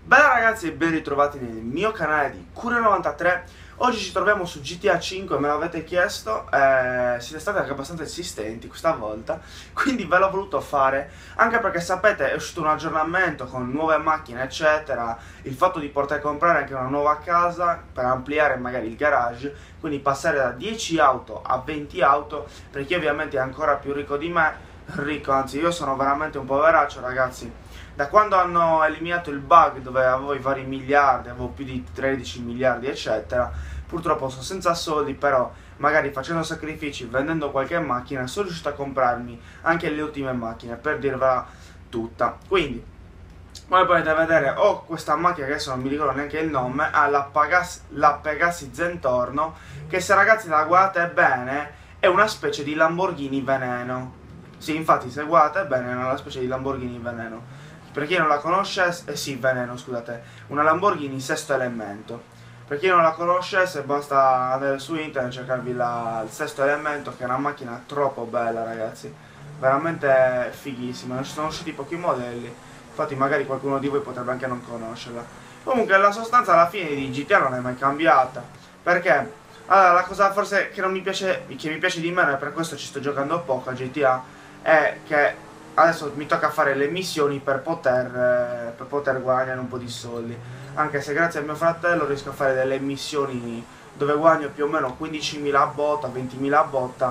Bella ragazzi e ben ritrovati nel mio canale di Cure93. Oggi ci troviamo su GTA 5, me l'avete chiesto, siete stati anche abbastanza insistenti questa volta, quindi ve l'ho voluto fare, anche perché sapete è uscito un aggiornamento con nuove macchine eccetera, il fatto di poter comprare anche una nuova casa per ampliare magari il garage, quindi passare da 10 auto a 20 auto, per chi ovviamente è ancora più ricco di me, ricco, anzi io sono veramente un poveraccio ragazzi. Da quando hanno eliminato il bug dove avevo i vari miliardi, avevo più di 13 miliardi eccetera, purtroppo sono senza soldi, però magari facendo sacrifici, vendendo qualche macchina, sono riuscito a comprarmi anche le ultime macchine, per dirvela tutta. Quindi, come potete vedere, ho questa macchina che adesso non mi ricordo neanche il nome, ha la Pegassi Zentorno, che se ragazzi la guardate bene è una specie di Lamborghini Veneno. Sì, infatti se guardate bene è una specie di Lamborghini Veneno. Per chi non la conoscesse, sì, Veneno, scusate, una Lamborghini Sesto Elemento. Per chi non la conoscesse basta andare su internet e cercarvi il Sesto Elemento, che è una macchina troppo bella ragazzi, veramente fighissima, ne sono usciti pochi modelli, infatti magari qualcuno di voi potrebbe anche non conoscerla. Comunque la sostanza alla fine di GTA non è mai cambiata, perché allora, la cosa forse che non mi piace, che mi piace di meno, e per questo ci sto giocando poco a GTA, è che adesso mi tocca fare le missioni per poter guadagnare un po' di soldi, anche se grazie a mio fratello riesco a fare delle missioni dove guadagno più o meno 15.000 a botta, 20.000 a botta,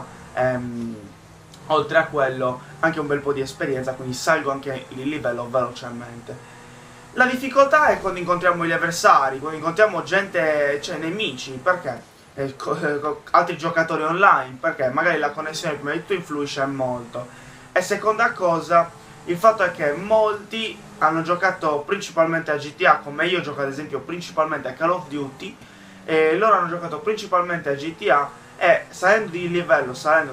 oltre a quello anche un bel po' di esperienza, quindi salgo anche il livello velocemente. La difficoltà è quando incontriamo gli avversari, quando incontriamo gente, cioè nemici, perché? Altri giocatori online, perché magari la connessione prima di tutto influisce molto. E seconda cosa, il fatto è che molti hanno giocato principalmente a GTA, come io gioco ad esempio principalmente a Call of Duty, e loro hanno giocato principalmente a GTA e salendo di livello, salendo,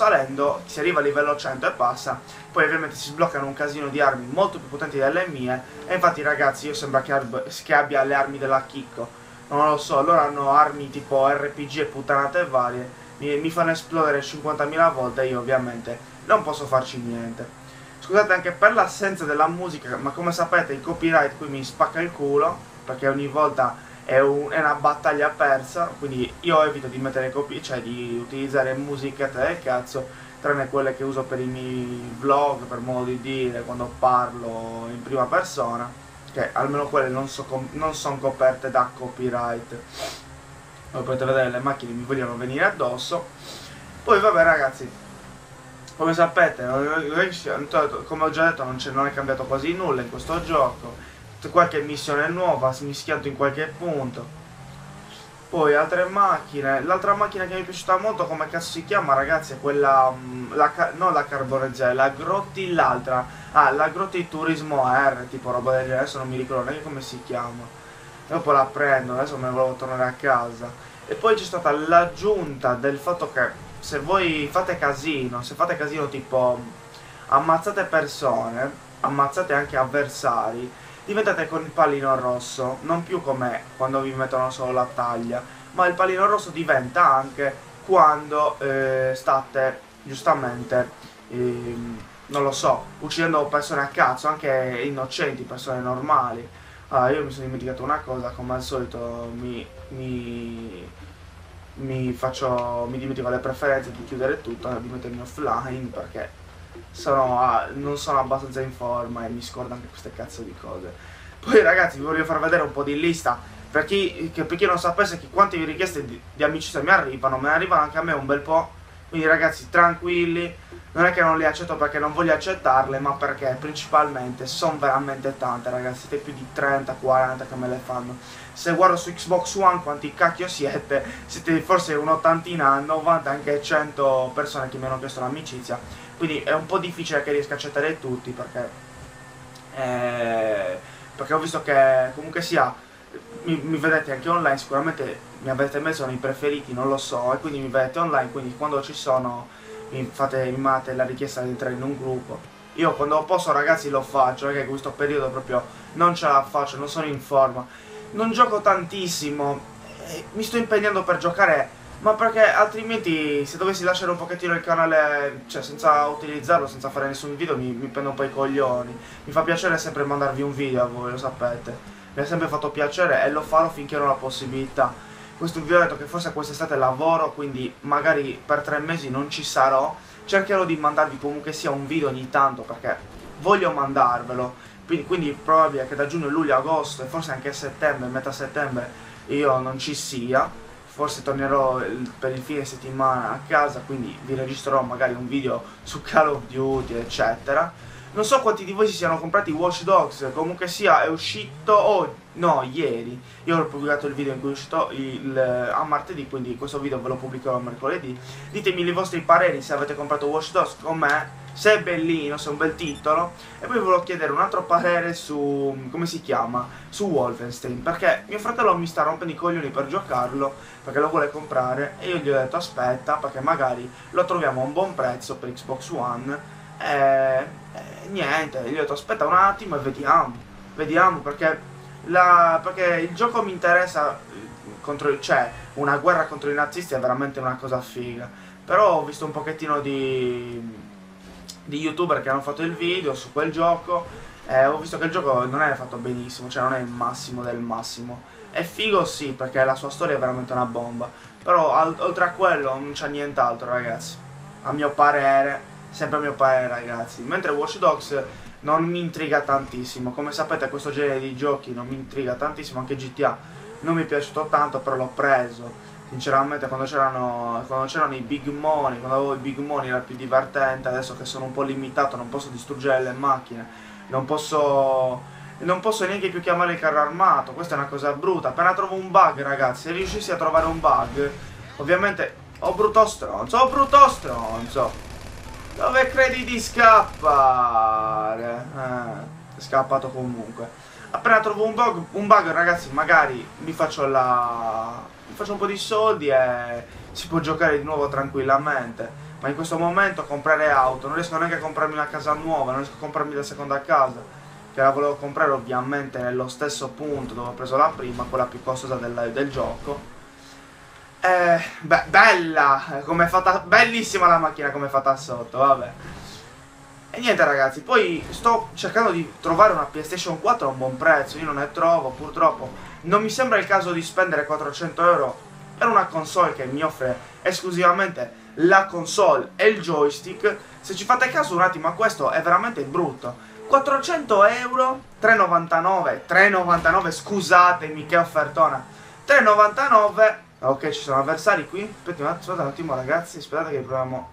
si arriva a livello 100 e passa, poi ovviamente si sbloccano un casino di armi molto più potenti delle mie, e infatti ragazzi io sembra che abbia le armi della Chicco, non lo so, loro hanno armi tipo RPG e puttanate varie, mi fanno esplodere 50.000 volte e io ovviamente non posso farci niente. Scusate anche per l'assenza della musica, ma come sapete il copyright qui mi spacca il culo, perché ogni volta è una battaglia persa, quindi io evito di mettere cioè di utilizzare musichette del cazzo, tranne quelle che uso per i miei vlog, per modo di dire, quando parlo in prima persona, che almeno quelle non sono coperte da copyright. Come potete vedere le macchine mi vogliono venire addosso. Poi vabbè ragazzi, come sapete, come ho già detto non è cambiato quasi nulla in questo gioco, qualche missione nuova, mi schianto in qualche punto. Poi altre macchine, l'altra macchina che mi è piaciuta molto, come cazzo si chiama ragazzi, è quella, non la Carboneggiale, la Grotti l'altra, la Grotti Turismo R, tipo roba del genere, adesso non mi ricordo neanche come si chiama, dopo la prendo, adesso me ne volevo tornare a casa. E poi c'è stata l'aggiunta del fatto che se voi fate casino, tipo ammazzate persone, ammazzate anche avversari, diventate con il pallino rosso, non più come quando vi mettono solo la taglia, ma il pallino rosso diventa anche quando state giustamente, non lo so, uccidendo persone a cazzo, anche innocenti, persone normali. Io mi sono dimenticato una cosa, come al solito mi dimentico le preferenze, di chiudere tutto, di mettermi offline perché non sono abbastanza in forma e mi scordo anche queste cazzo di cose. Poi ragazzi vi voglio far vedere un po' di lista per chi non sapesse quante richieste di amicizia mi arrivano, me ne arrivano anche a me un bel po', quindi ragazzi tranquilli, non è che non le accetto perché non voglio accettarle, ma perché principalmente sono veramente tante ragazzi, siete più di 30-40 che me le fanno. Se guardo su Xbox One quanti cacchio siete forse un'ottantina, 90, anche 100 persone che mi hanno chiesto l'amicizia, quindi è un po' difficile che riesca a accettare tutti perché ho visto che comunque sia mi vedete anche online, sicuramente mi avete messo nei preferiti, non lo so, e quindi mi vedete online, quindi quando ci sono mi mandate la richiesta di entrare in un gruppo. Io quando posso ragazzi lo faccio, perché in questo periodo proprio non ce la faccio, non sono in forma, non gioco tantissimo, mi sto impegnando per giocare, ma perché altrimenti se dovessi lasciare un pochettino il canale, cioè senza utilizzarlo, senza fare nessun video, mi prendo un po' i coglioni. Mi fa piacere sempre mandarvi un video a voi, lo sapete. mi ha sempre fatto piacere e lo farò finché ho la possibilità. Questo vi ho detto che forse quest'estate lavoro, quindi magari per 3 mesi non ci sarò. Cercherò di mandarvi comunque sia un video ogni tanto perché voglio mandarvelo. Quindi è probabile che da giugno, luglio, agosto e forse anche settembre, metà settembre, io non ci sia. Forse tornerò per il fine settimana a casa, quindi vi registrerò magari un video su Call of Duty, eccetera. Non so quanti di voi si siano comprati Watch Dogs, comunque sia è uscito, no, ieri. Io ho pubblicato il video in cui è uscito a martedì, quindi questo video ve lo pubblicherò mercoledì. Ditemi i vostri pareri se avete comprato Watch Dogs con me, se è bellino, se è un bel titolo. E poi volevo chiedere un altro parere su, come si chiama, su Wolfenstein, perché mio fratello mi sta rompendo i coglioni per giocarlo, perché lo vuole comprare, e io gli ho detto aspetta, perché magari lo troviamo a un buon prezzo per Xbox One. Niente, gli ho detto aspetta un attimo e vediamo perché il gioco mi interessa, cioè una guerra contro i nazisti è veramente una cosa figa. Però ho visto un pochettino di youtuber che hanno fatto il video su quel gioco e ho visto che il gioco non è fatto benissimo, cioè non è il massimo del massimo. È figo sì, perché la sua storia è veramente una bomba, però oltre a quello non c'è nient'altro, ragazzi, a mio parere. Sempre a mio parere, ragazzi. Mentre Watch Dogs non mi intriga tantissimo. Come sapete questo genere di giochi non mi intriga tantissimo. Anche GTA non mi è piaciuto tanto, però l'ho preso. Sinceramente quando c'erano i big money, quando avevo i big money era più divertente. Adesso che sono un po' limitato non posso distruggere le macchine, non posso neanche più chiamare il carro armato. Questa è una cosa brutta. Appena trovo un bug, ragazzi, se riuscissi a trovare un bug, ovviamente brutto stronzo, dove credi di scappare? È scappato comunque. Appena trovo un bug, ragazzi, magari mi faccio un po' di soldi e si può giocare di nuovo tranquillamente. Ma in questo momento comprare auto, non riesco neanche a comprarmi una casa nuova, non riesco a comprarmi la seconda casa, che la volevo comprare ovviamente nello stesso punto dove ho preso la prima, quella più costosa del gioco. Beh, bella, come è fatta, bellissima la macchina come è fatta sotto, vabbè. E niente ragazzi, poi sto cercando di trovare una PlayStation 4 a un buon prezzo, io non ne trovo, purtroppo. Non mi sembra il caso di spendere 400 euro per una console che mi offre esclusivamente la console e il joystick. Se ci fate caso un attimo a questo è veramente brutto. 400 euro, 3,99, scusatemi che offertona, 3,99. Ok, ci sono avversari qui. Aspetta un attimo ragazzi, aspettate che proviamo.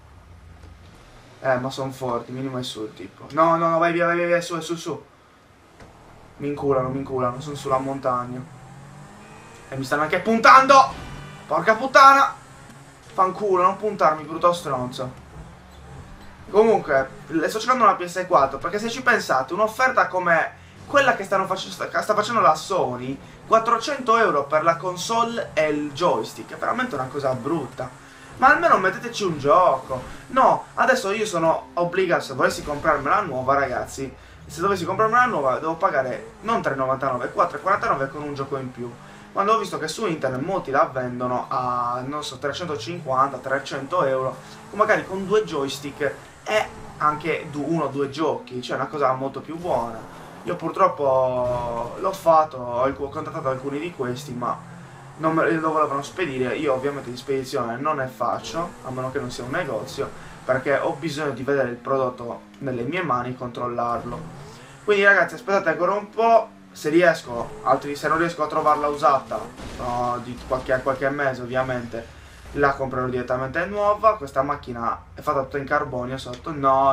Ma sono forti, minimo è sul tipo. No, vai via, su. Mi inculano, sono sulla montagna. E mi stanno anche puntando! Porca puttana! Fanculo, non puntarmi, brutto stronzo. Comunque, sto cercando una PS4, perché se ci pensate, un'offerta come quella che sta facendo la Sony, 400 euro per la console e il joystick, è veramente una cosa brutta. Ma almeno metteteci un gioco. No, adesso io sono obbligato, se volessi comprarmela nuova, ragazzi, se dovessi comprarmela nuova devo pagare non 3,99, 4,49 con un gioco in più. Quando ho visto che su internet molti la vendono a, non so, 350, 300 euro, magari con 2 joystick e anche 1 o 2 giochi, cioè una cosa molto più buona. Io purtroppo l'ho fatto, ho contattato alcuni di questi, ma non me lo volevano spedire. Io ovviamente di spedizione non ne faccio, a meno che non sia un negozio, perché ho bisogno di vedere il prodotto nelle mie mani e controllarlo. Quindi ragazzi aspettate ancora un po', se riesco, se non riesco a trovarla usata, no, di qualche mese ovviamente, la comprerò direttamente nuova. Questa macchina è fatta tutta in carbonio sotto. No,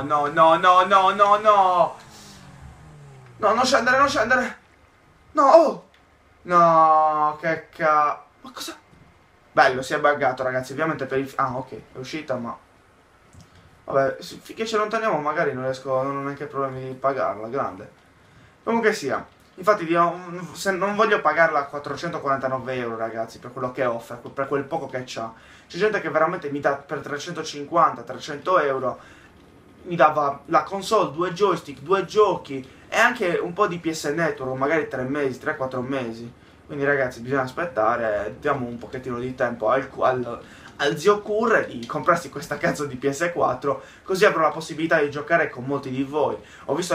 non scendere. No, oh! No, che ma cosa? Bello, si è buggato ragazzi, ovviamente per il... Ah, ok, è uscita, ma... Vabbè, finché ci allontaniamo magari non ho neanche problemi di pagarla, grande. Comunque sia, infatti non voglio pagarla a 449 euro ragazzi, per quello che offre, per quel poco che c'ha. C'è gente che veramente mi dà per 350-300 euro, mi dava la console, 2 joystick, 2 giochi e anche un po' di PS Network, magari 3 mesi, 3-4 mesi. Quindi ragazzi bisogna aspettare, diamo un pochettino di tempo al al zio Kur di comprarsi questa cazzo di PS4, così avrò la possibilità di giocare con molti di voi. Ho visto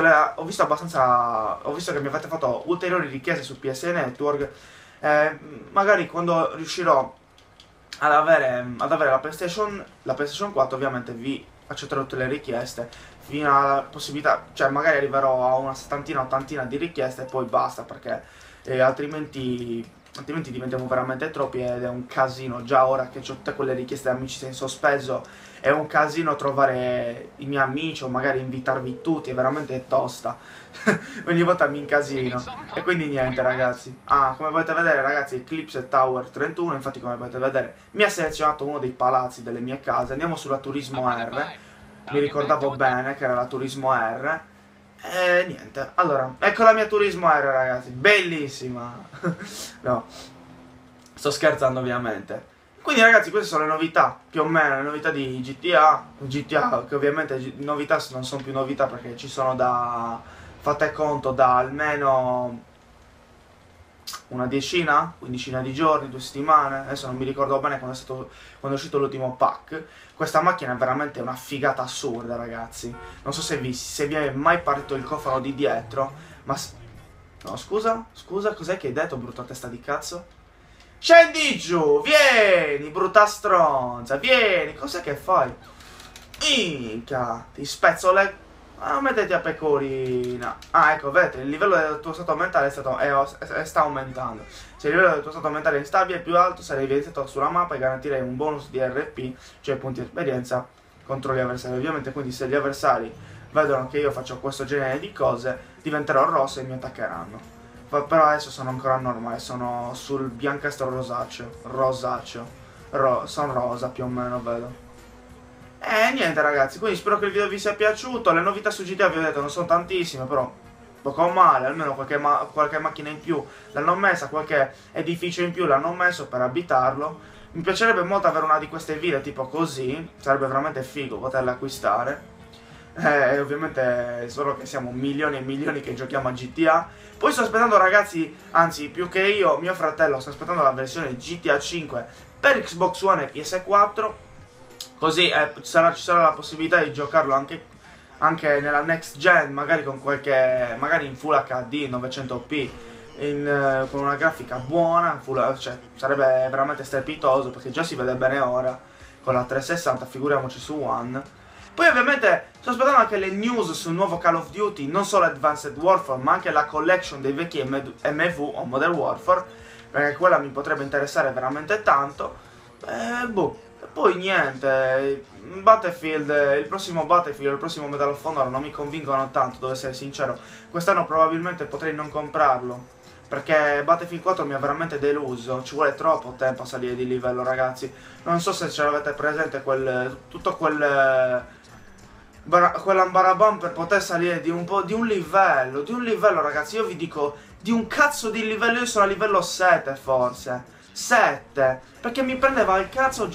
che mi avete fatto ulteriori richieste su PS Network. Magari quando riuscirò ad avere la PlayStation 4, ovviamente vi accetterò tutte le richieste fino alla possibilità, cioè magari arriverò a una settantina, ottantina di richieste e poi basta, perché altrimenti diventiamo veramente troppi ed è un casino. Già ora che ho tutte quelle richieste di amicizia in sospeso è un casino trovare i miei amici o magari invitarvi tutti, è veramente tosta. Ogni volta mi incasino. E quindi niente ragazzi. Come potete vedere ragazzi, Eclipse Tower 31, infatti come potete vedere mi ha selezionato uno dei palazzi delle mie case. Andiamo sulla Turismo R. Mi ricordavo bene che era la Turismo R. E niente, allora, ecco la mia Turismo R ragazzi, bellissima. No, sto scherzando ovviamente. Quindi ragazzi queste sono le novità, più o meno le novità di GTA che ovviamente novità non sono più novità perché ci sono fate conto, da almeno una decina, quindicina di giorni, 2 settimane, adesso non mi ricordo bene quando è uscito l'ultimo pack. Questa macchina è veramente una figata assurda ragazzi, non so se vi è mai partito il cofano di dietro, ma... No, scusa, cos'è che hai detto, brutta testa di cazzo? Scendi giù, vieni, brutta stronza, vieni, cos'è che fai? Minchia, ti spezzo le... mettiti a pecorina. Ecco, vedete, il livello del tuo stato mentale sta aumentando. Se il livello del tuo stato mentale è instabile, più alto, sarei evidenziato sulla mappa e garantirei un bonus di RP, cioè punti esperienza, contro gli avversari. Ovviamente, quindi se gli avversari vedono che io faccio questo genere di cose, diventerò rosso e mi attaccheranno. Però adesso sono ancora normale, sono sul biancastro rosaceo. Sono rosa più o meno, vedo. Niente ragazzi, quindi spero che il video vi sia piaciuto. Le novità su GTA vi ho detto non sono tantissime, però poco o male, almeno qualche macchina in più l'hanno messa, qualche edificio in più l'hanno messo per abitarlo. Mi piacerebbe molto avere una di queste ville tipo così, sarebbe veramente figo poterle acquistare. Ovviamente solo che siamo milioni e milioni che giochiamo a GTA. Poi sto aspettando ragazzi, anzi più che io, mio fratello sta aspettando la versione GTA 5 per Xbox One e PS4. Così ci sarà la possibilità di giocarlo anche nella next gen, magari con magari in Full HD 900p, con una grafica buona, cioè sarebbe veramente strepitoso perché già si vede bene ora con la 360, figuriamoci su One. Poi ovviamente sto aspettando anche le news sul nuovo Call of Duty, non solo Advanced Warfare ma anche la collection dei vecchi MV o Modern Warfare, perché quella mi potrebbe interessare veramente tanto. Boh. Poi niente, il prossimo Battlefield, il prossimo Medal of Honor non mi convincono tanto, devo essere sincero. Quest'anno probabilmente potrei non comprarlo, perché Battlefield 4 mi ha veramente deluso, ci vuole troppo tempo a salire di livello ragazzi. Non so se ce l'avete presente quell'ambarabam per poter salire di un livello ragazzi. Io vi dico, di un cazzo di livello, io sono a livello 7 forse, 7, perché mi prendeva il cazzo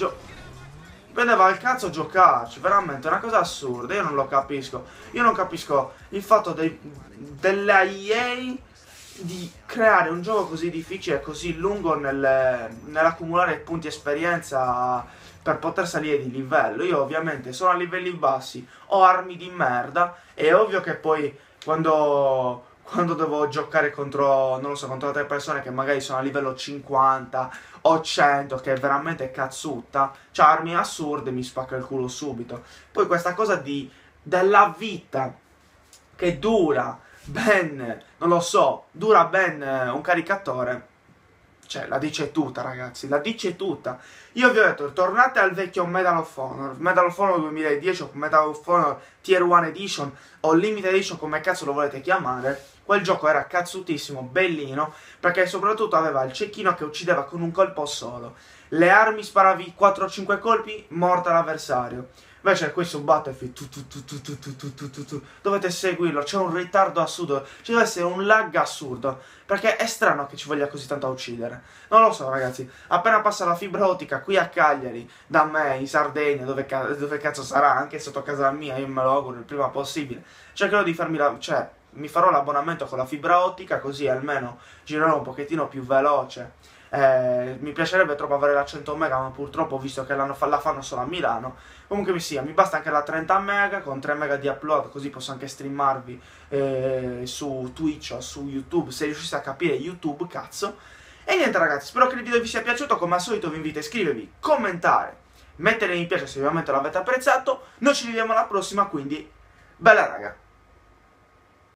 giocarci, veramente è una cosa assurda, io non lo capisco. Io non capisco il fatto della EA di creare un gioco così difficile e così lungo nell'accumulare punti esperienza per poter salire di livello. Io ovviamente sono a livelli bassi, ho armi di merda, è ovvio che poi quando devo giocare contro, non lo so, contro altre persone che magari sono a livello 50 o 100, che è veramente cazzutta, c'ha armi assurde, mi spacca il culo subito. Poi questa cosa della vita che dura ben, non lo so, dura ben un caricatore, cioè la dice tutta ragazzi, la dice tutta. Io vi ho detto, tornate al vecchio Medal of Honor 2010 o Medal of Honor Tier 1 Edition o Limited Edition, come cazzo lo volete chiamare. Quel gioco era cazzutissimo, bellino, perché soprattutto aveva il cecchino che uccideva con un colpo solo. Le armi sparavi 4-5 colpi, morta l'avversario. Invece qui su Battlefield dovete seguirlo, c'è un ritardo assurdo, ci deve essere un lag assurdo, perché è strano che ci voglia così tanto a uccidere. Non lo so ragazzi, appena passa la fibra ottica qui a Cagliari, da me, in Sardegna, dove cazzo sarà, anche sotto casa mia, io me lo auguro il prima possibile, cercherò di farmi mi farò l'abbonamento con la fibra ottica, così almeno girerò un pochettino più veloce. Mi piacerebbe troppo avere la 100 mega, ma purtroppo ho visto che la fanno solo a Milano. Comunque mi basta anche la 30 mega con 3 mega di upload, così posso anche streamarvi su Twitch o su YouTube, se riusciste a capire YouTube, cazzo. E niente ragazzi, spero che il video vi sia piaciuto. Come al solito vi invito a iscrivervi, commentare, mettere mi piace se ovviamente l'avete apprezzato. Noi ci vediamo alla prossima, quindi bella raga.